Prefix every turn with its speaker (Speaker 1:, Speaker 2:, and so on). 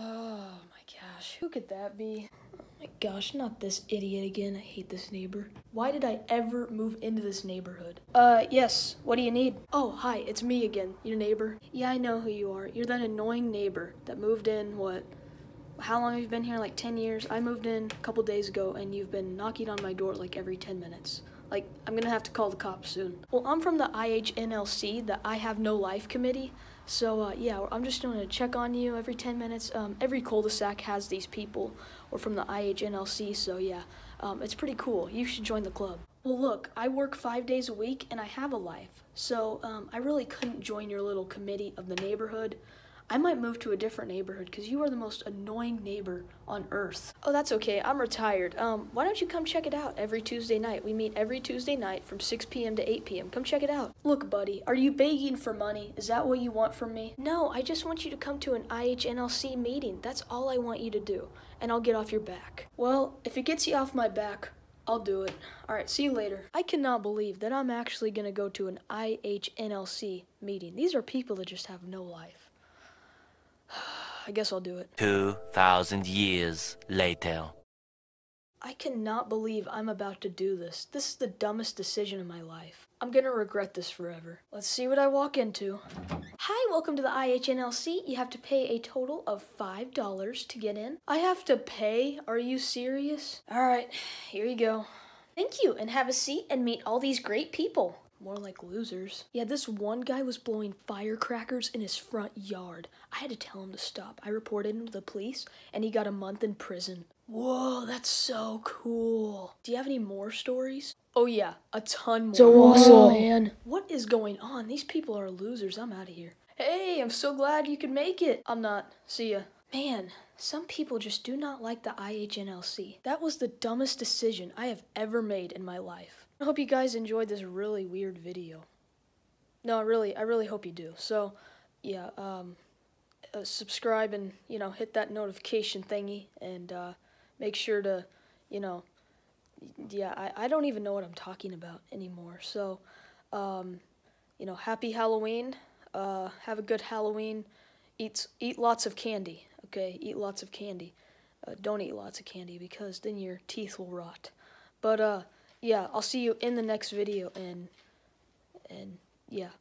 Speaker 1: Oh my gosh, who could that be? Oh my gosh, not this idiot again. I hate this neighbor. Why did I ever move into this neighborhood? Yes, what do you need? Oh, hi, it's me again, your neighbor. Yeah, I know who you are. You're that annoying neighbor that moved in, how long have you been here? Like 10 years? I moved in a couple days ago and you've been knocking on my door like every 10 minutes. Like, I'm gonna have to call the cops soon. Well, I'm from the IHNLC, the I Have No Life Committee. So, yeah, I'm just gonna check on you every 10 minutes. Every cul-de-sac has these people. We're from the IHNLC, so yeah, it's pretty cool. You should join the club. Well, look, I work 5 days a week and I have a life. So, I really couldn't join your little committee of the neighborhood. I might move to a different neighborhood because you are the most annoying neighbor on earth. Oh, that's okay. I'm retired. Why don't you come check it out every Tuesday night? We meet every Tuesday night from 6 p.m. to 8 p.m. Come check it out. Look, buddy, are you begging for money? Is that what you want from me? No, I just want you to come to an IHNLC meeting. That's all I want you to do, and I'll get off your back. Well, if it gets you off my back, I'll do it. All right, see you later. I cannot believe that I'm actually going to go to an IHNLC meeting. These are people that just have no life. I guess I'll do it.
Speaker 2: 2,000 years later.
Speaker 1: I cannot believe I'm about to do this. This is the dumbest decision of my life. I'm gonna regret this forever. Let's see what I walk into. Hi, welcome to the IHNLC. You have to pay a total of $5 to get in. I have to pay? Are you serious? All right, here you go. Thank you, and have a seat and meet all these great people. More like losers. Yeah, this one guy was blowing firecrackers in his front yard. I had to tell him to stop. I reported him to the police, and he got a month in prison. Whoa, that's so cool. Do you have any more stories? Oh yeah, a ton more.
Speaker 3: So awesome,
Speaker 1: man. What is going on? These people are losers. I'm out of here. Hey, I'm so glad you could make it. I'm not. See ya. Man, some people just do not like the IHNLC. That was the dumbest decision I have ever made in my life. I hope you guys enjoyed this really weird video. No, I really hope you do. So, yeah, subscribe and, hit that notification thingy and, make sure to, yeah, I don't even know what I'm talking about anymore. So, happy Halloween. Have a good Halloween. Eat lots of candy, okay? Eat lots of candy. Don't eat lots of candy because then your teeth will rot. But, yeah, I'll see you in the next video, and yeah.